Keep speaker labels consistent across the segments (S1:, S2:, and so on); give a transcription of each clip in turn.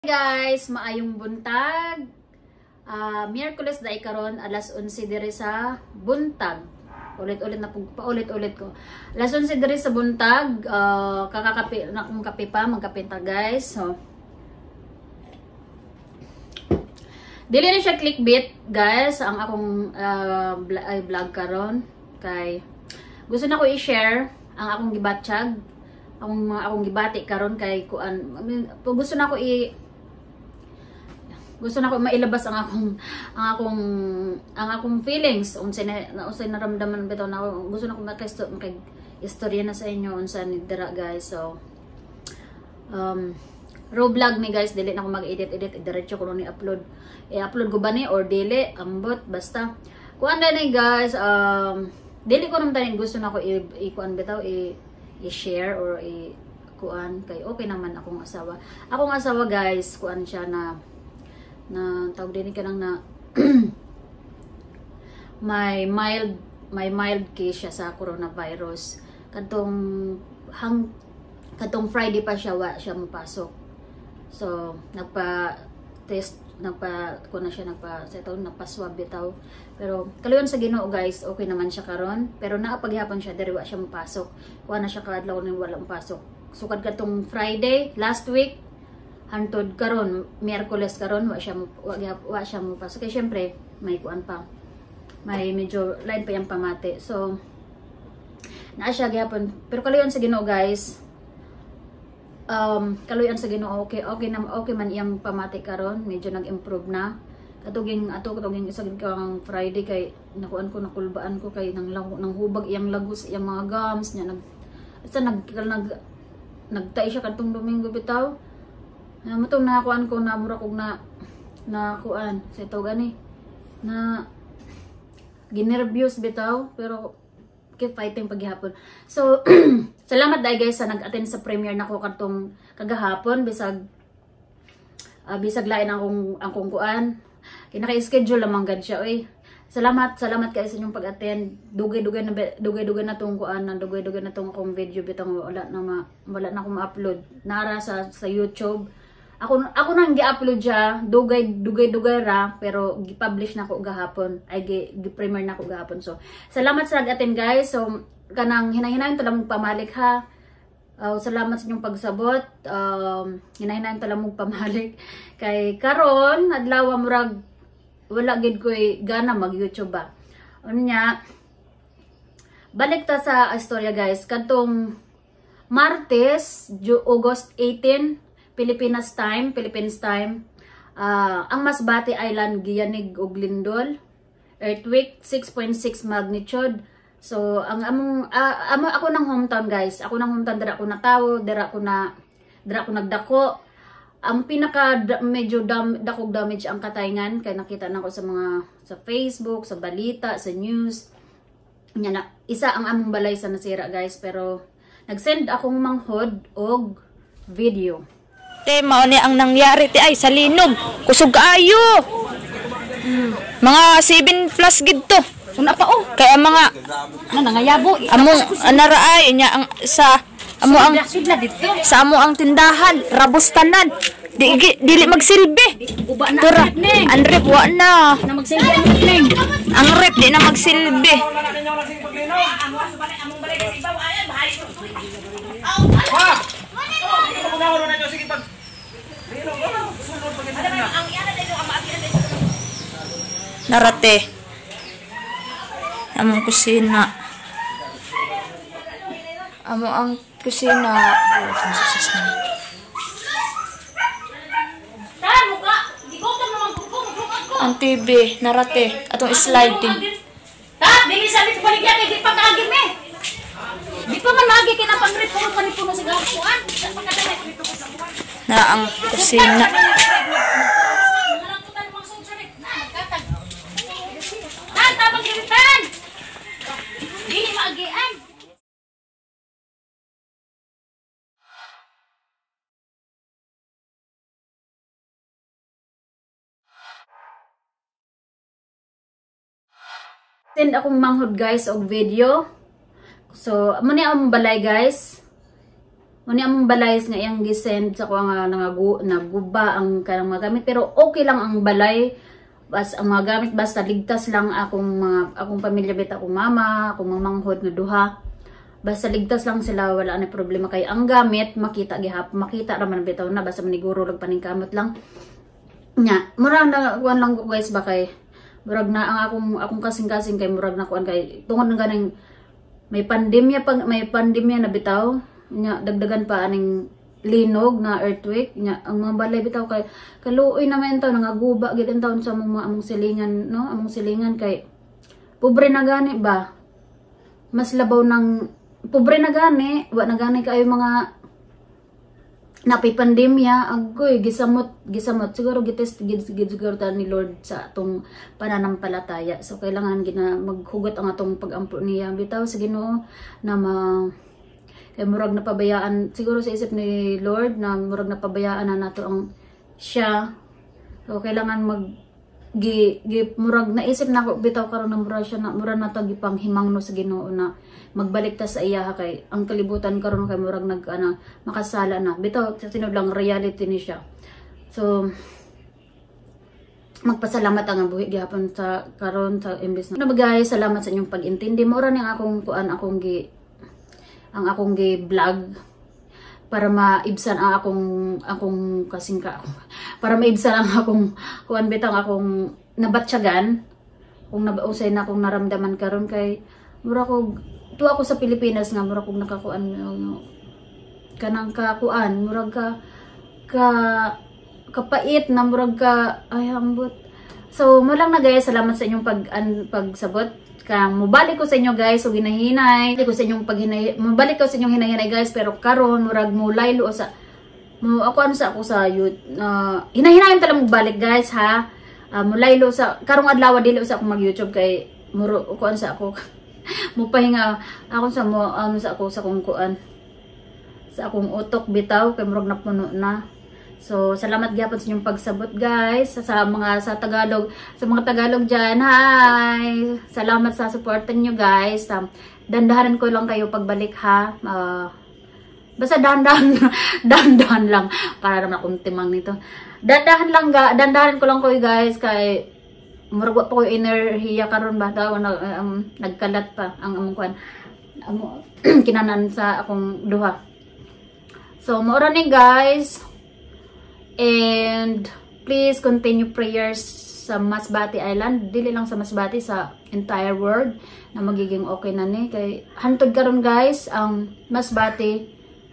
S1: Guys, maayong buntag. Miyerkules day karon alas 11 diri sa buntag. Ulit-ulit na paulit-ulit ko. Alas 11 diri sa buntag, kakakape na akong kape pa, magkapenta guys. So dili na siya clickbait, guys, ang akong vlog karon kay gusto na ko i-share ang akong gibatsyag, akong gibati karon kay kuan. Gusto na ko mailabas ang akong feelings unsay naramdaman bitaw na gusto na ko istorya na sa inyo unsa ni dira guys. So raw vlog ni guys, dili na ko mag-edit diretso ko ni upload. I-upload ko ba ni or dili ambot basta kuan na ni guys. Dili ko naman tayo gusto na ko i-kuan bitaw i-share or kuan kay okay naman akong asawa guys. Kuan siya na tawag din ka nang na may mild case siya sa coronavirus. Katong Friday pa siya mapasok. So nagpa-swab bitaw. Pero kaluyan sa Ginoo guys, okay naman siya karon. Pero naapaghapon siya diri wa siya mapasok. Kuha na siya kadlaw ni wala mapasok. Sukad katong Friday last week hantod karon Miyerkules karon wa siya mapasok. Kaya syempre may kuan pa. May medyo line pa yung pamati. So naa siya gyapon. Pero kaluyan sa Ginoo guys. Kaluyan sa Ginoo okay man iyang pamati karon, medyo nag-improve na. Katuging isagid kang Friday kay nakulbaan ko kay nang hubag iyang lagos iyang mga gums niya nagtay siya kadtong Domingo bitaw. Matong nakuan ko na mura kog na kuan sa ito gani na ginervyos bitaw pero keep fighting paghihapon. So salamat dai guys sa nag-attend sa premiere nako kadtong kagahapon bisag lain akong kuan kinaka-schedule lamang gad siya oy. Salamat kay sa inyong pag-attend. Dugay-dugay na tong kuan, dugay-dugay na tong akong video bitang wala na akong ma-upload. Nara sa YouTube. Ako nang gi-upload siya, dugay ra pero gi-publish na ko gahapon. Gi-premiere na ko gahapon. So, salamat sa nag-attend guys. So, kanang hinahinayon to lang pamalik ha. Salamat sa inyong pagsabot. Hinahinayon to lang pamalik. Kay karon adlaw murag wala gid koy gana mag-YouTube ba. Unya balik ta sa istorya guys. Kadtong Martes, August 18, Philippines time, ang Masbate Island giyanig og lindol, earthquake 6.6 magnitude. So ang ako nang hometown guys, dira ko natawo, dira ko nagdako. Ang pinaka medyo dakog damage ang katayngan kay nakita nako sa Facebook, sa balita, sa news. Nya na isa ang among balay sa nasira guys, pero nag-send akong manghod og video.
S2: Te, mao ni ang nangyari te ay sa linog. Kusog kaayo. Mga 7 plus gid to.
S1: Una pa oh.
S2: Kaya mga
S1: nangayabo.
S2: Among anaraay nya ang sa amo ang tindahan, rabos tanan. Dili magsilbi. Tura, ang rep wa na. Ang rep di na magsilbi. Narate. Among kusina. Amo ang kusina. Ang TV, narate. Atong sliding.
S1: Dili sabi ko baligya kay di pa kaagi me. Di pa man lagi kinapang-report panipuno sa gapuan.
S2: Na ang kusina.
S1: Tabang gilitan. Dili maagian. Send akong manghod guys og video. So amo ni ang balay guys. Uni among balay nga iyang gisend sa ko nga naguba ang kanang mga gamit, pero okay lang ang balay. Bas ang mga gamit basta ligtas lang akong pamilya bit, akong mama, akong mamanghod nga duha. Basta ligtas lang sila, wala na problema kay ang gamit makita raman bitaw na basta maniguro lag paningkamot lang. Nya, murag na kuan lang ko guys ba kay murag na ang akong kasing-kasing kay murag na kuan kay tungod ng ganing may pandemya na bitaw. Nya dagdagan pa aning linog na earthquake nya ang mga balay bitaw kay kaluoy naman taw nangaguba gid ang taon sa among silingan no, among silingan kay pobre na gani ba, mas labaw ng pobre na gani, wa na gani kayo mga napipandemya. Agoy gisamot siguro gitest siguro ta ni Lord sa atong pananampalataya, so kailangan gina maghugot ang atong pagampo niya bitaw sa Ginoo na kay murag napabayaan siguro sa isip ni Lord na murag napabayaan na nato ang siya. So kailangan murag naisip na ako bitaw karon na murag na to gipang himangno sa Ginoo na magbalik ta sa iya kay ang kalibutan karon kay murag makasala na bitaw sa tinud lang reality ni siya. So magpasalamat ang buhi gihapon sa karon sa imbes na guys, salamat sa inyong pag-intindi. Mura ning akong kuan akong vlog para maibsan ang akong kasingka para maibsan ang akong kuan bitang akong nabatyagan kung nabausay na akong naramdaman karon kay mura ko tuwa ko sa Pilipinas nga mura kog nakakuan kanang kakuan murag ka kapait na murag ka ay ambot. So mo lang na guys, salamat sa inyong pagsabot. Mubalik ko sa inyo guys, so hinahinay ko sa inyong mubalik ko sa inyong hinahinay guys, pero karon murag mo laylo sa ako sa youth hinahinayon tala mo balik guys ha. Mulaylo sa karong adlaw dili sa ako mag YouTube kay muro kuan sa ako mupahinga ako sa sa akong kuan sa akong utok bitaw kay murag napuno na. So, salamat gyapon sa inyong pagsabot guys sa mga Tagalog dyan. Hi! Salamat sa supportan nyo guys. Dandahanan ko lang kayo pagbalik ha. Basta dandahan lang para naman akong timang nito. Dandahan ko lang kayo guys kay murag pa ko enerhiya karon ba daw nagkalat pa ang among kuan kinanan sa akong duha. So, maura ni guys. And please continue prayers sa Masbate Island, dili lang sa Masbate, sa entire world na magiging okay na ni kay hantod karon guys ang Masbate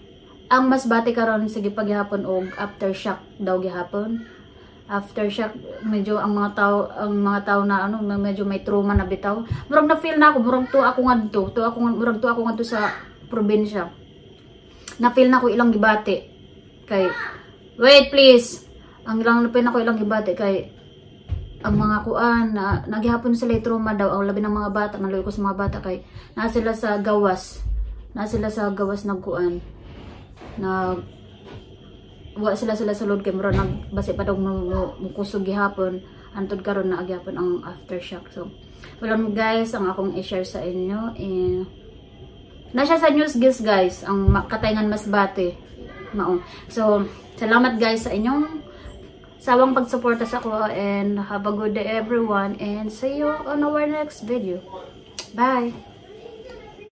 S1: karon sige paghihapon og aftershock daw gihapon. Aftershock medyo ang mga tao na medyo may trauma na bitaw. Murag na feel na ako murag to ako ngadto sa probinsya. Na feel na ko ilang gibati kay wait please. Ang ilang napin ako ilang gibati kay ang mga kuan na naghihapon sila trauma daw ang labi ng mga bata, naluyo ko sa mga bata kay na sila sa gawas nagkuan wa sila sa lod kay mura nagbasi pa daw mukusog gihapon antod karon na agyapon ang aftershock. So wala guys ang akong i-share sa inyo nasa sa news guys ang Katayngan Masbate mao. So salamat guys sa inyong sawang pagsuporta sa ako and have a good day everyone and see you on our next video. Bye!